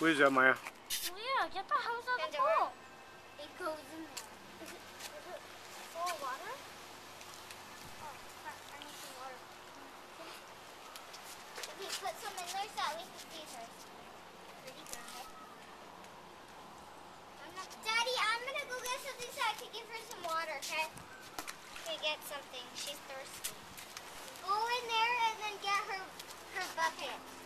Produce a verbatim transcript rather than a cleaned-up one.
What is that, Maya? Oh yeah, get the hose out of the pool. It goes in there. Is it, is it full of water? Oh, crap, I need some water. Okay, put some in there so at least it's easier. Pretty good. I'm not, Daddy, I'm gonna go get something so I can give her some water, okay? Okay, get something. She's thirsty. Go in there and then get her her bucket.